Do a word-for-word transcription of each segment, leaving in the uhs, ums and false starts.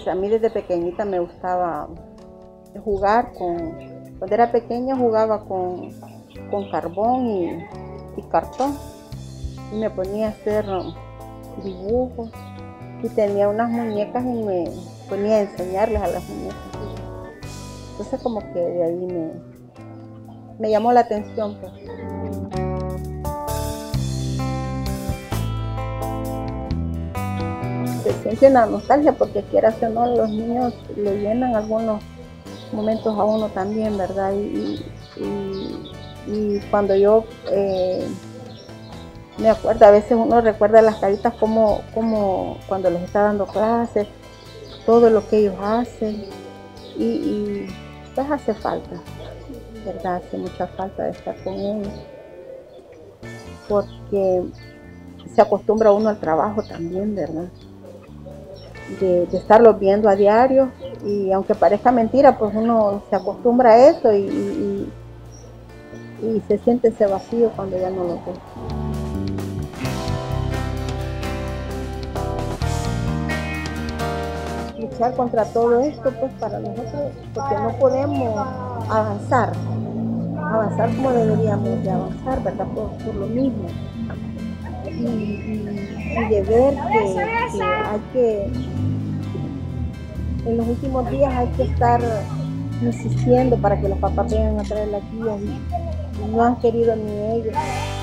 Pues a mí desde pequeñita me gustaba jugar con, cuando era pequeña jugaba con, con carbón y, y cartón y me ponía a hacer dibujos y tenía unas muñecas y me ponía a enseñarles a las muñecas. Entonces como que de ahí me, me llamó la atención, pues. Se siente una nostalgia porque quieras o no, los niños le llenan algunos momentos a uno también, ¿verdad? Y, y, y cuando yo eh, me acuerdo, a veces uno recuerda las caritas como, como cuando les está dando clases, todo lo que ellos hacen y, y pues hace falta, ¿verdad? Hace mucha falta de estar con ellos porque se acostumbra uno al trabajo también, ¿verdad? De, de estarlos viendo a diario y aunque parezca mentira, pues uno se acostumbra a eso y, y, y se siente ese vacío cuando ya no lo ve. Luchar contra todo esto, pues para nosotros, porque no podemos avanzar, avanzar como deberíamos de avanzar, ¿verdad? Por, por lo mismo. Y, y, y de ver que, que hay que, en los últimos días hay que estar insistiendo para que los papás vengan a traer las guías y, y no han querido ni ellos.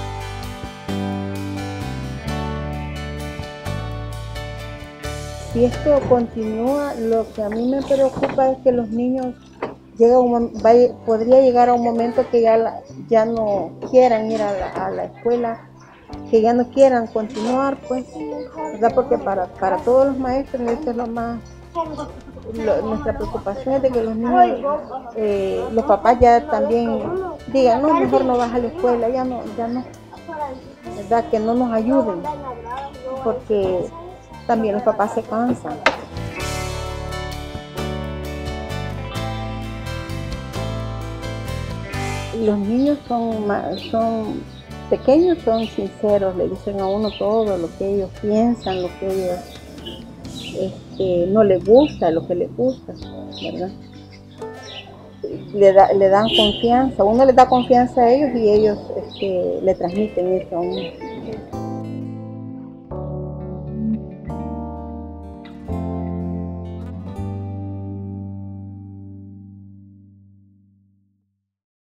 Si esto continúa, lo que a mí me preocupa es que los niños llega un, vaya, podría llegar a un momento que ya, la, ya no quieran ir a la, a la escuela, que ya no quieran continuar, pues, ¿verdad? Porque para, para todos los maestros esto es lo más, lo, nuestra preocupación es de que los niños, eh, los papás ya también digan, no, mejor no vas a la escuela, ya no, ya no, ¿verdad? Que no nos ayuden, porque también los papás se cansan. Los niños son, son pequeños, son sinceros, le dicen a uno todo lo que ellos piensan, lo que ellos este, no les gusta, lo que les gusta, ¿verdad? Le, da, le dan confianza, uno les da confianza a ellos y ellos este, le transmiten eso a uno.